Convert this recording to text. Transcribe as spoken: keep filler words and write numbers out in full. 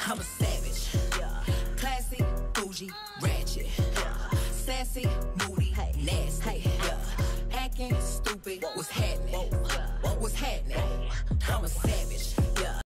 I'm a savage. Classy, bougie, ratchet. Sassy, moody.